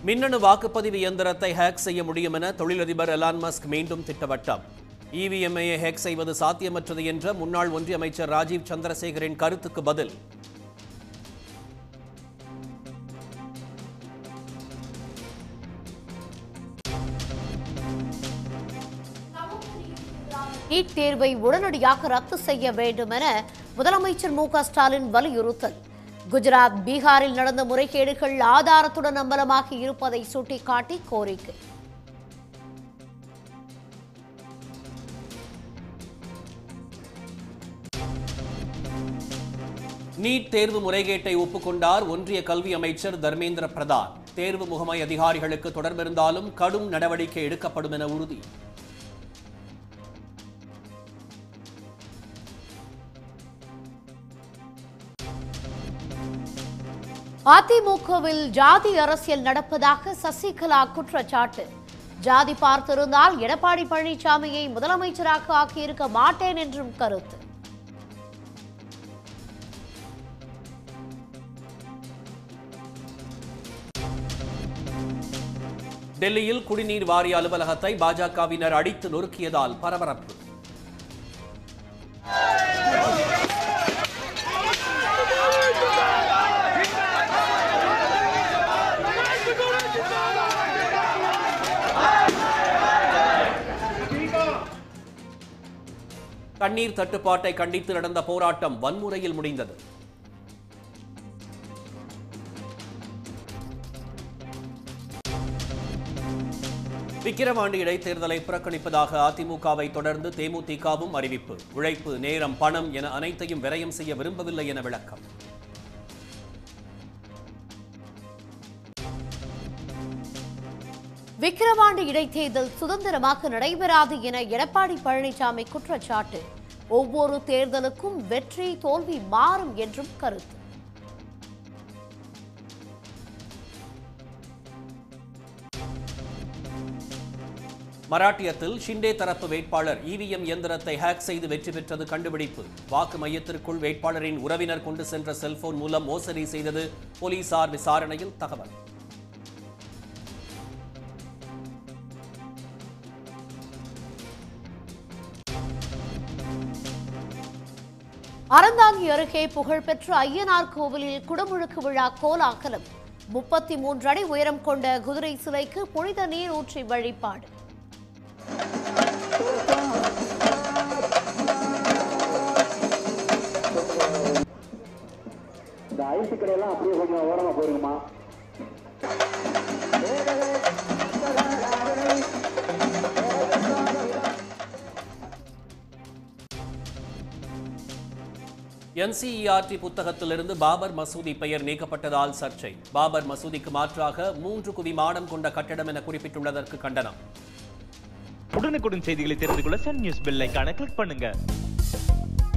மின்னணு வாக்குப்பதிவு இயந்திரத்தை ஹேக் செய்ய முடியும் என தொழிலதிபர் எலான் மஸ்க் மீண்டும் திட்டவட்டம். EVM-ஐ ஹேக் செய்வது சாத்தியமற்றது என்ற முன்னாள் ஒன்றிய அமைச்சர் ராஜீவ் சந்திரசேகரின் கருத்துக்கு பதில். நீட் தேர்வை உடனடியாக ரத்து செய்ய வேண்டும் என முதலமைச்சர் மு க ஸ்டாலின் வலியுறுத்தல். குஜராத், பீகாரில் நடந்த முறைகேடுகள் ஆதாரத்துடன் அம்பலமாகி இருப்பதை சுட்டிக்காட்டி கோரிக்கை. நீட் தேர்வு முறைகேட்டை ஒப்புக்கொண்டார் ஒன்றிய கல்வி அமைச்சர் தர்மேந்திர பிரதான். தேர்வு முகமை அதிகாரிகளுக்கு தொடர்பிருந்தாலும் கடும் நடவடிக்கை எடுக்கப்படும் என உறுதி. அதிமுகவில் ஜாதி அரசியல் நடப்பதாக சசிகலா குற்றச்சாட்டு. ஜாதி பார்த்திருந்தால் எடப்பாடி பழனிசாமியை முதலமைச்சராக ஆக்கியிருக்க மாட்டேன் என்றும் கருத்து. டெல்லியில் குடிநீர் வாரிய அலுவலகத்தை பாஜகவினர் அடித்து நொறுக்கியதால் பரபரப்பு. தண்ணீர் தட்டுப்பாட்டை கண்டித்து நடந்த போராட்டம் வன்முறையில் முடிந்தது. விக்கிரவாண்டி இடைத்தேர்தலை புறக்கணிப்பதாக அதிமுகவை தொடர்ந்து தேமுதிகவும் அறிவிப்பு. உழைப்பு, நேரம், பணம் என அனைத்தையும் விரயம் செய்ய விரும்பவில்லை என விளக்கம். விக்கிரவாண்டி இடைத்தேர்தல் சுதந்திரமாக நடைபெறாது என எடப்பாடி பழனிசாமி குற்றச்சாட்டு. ஒவ்வொரு தேர்தலுக்கும் வெற்றி தோல்வி மாறும் என்றும் கருத்து. மராட்டியத்தில் ஷிண்டே தரப்பு வேட்பாளர் EVM இயந்திரத்தை ஹேக் செய்து வெற்றி பெற்றது கண்டுபிடிப்பு. வாக்கு மையத்திற்குள் வேட்பாளரின் உறவினர் கொண்டு சென்ற செல்போன் மூலம் மோசடி செய்தது போலீசார் விசாரணையில் தகவல். அறந்தாங்கி அருகே புகழ்பெற்ற ஐயனார் கோவிலில் குடமுழுக்கு விழா கோலாகலம். 33 அடி உயரம் கொண்ட குதிரை சிலைக்கு புனித நீர் ஊற்றி வழிபாடு. NCERT புத்தகத்திலிருந்து பாபர் மசூதி பெயர் நீக்கப்பட்டதால் சர்ச்சை. பாபர் மசூதிக்கு மாற்றாக 3 குவிமாடம் கொண்ட கட்டடம் என குறிப்பிட்டுள்ளதற்கு கண்டனம். உடனுக்குடன் செய்திகளை தெரிந்து கொள்ள சன் நியூஸ் பெல் ஐகானை கிளிக் பண்ணுங்க.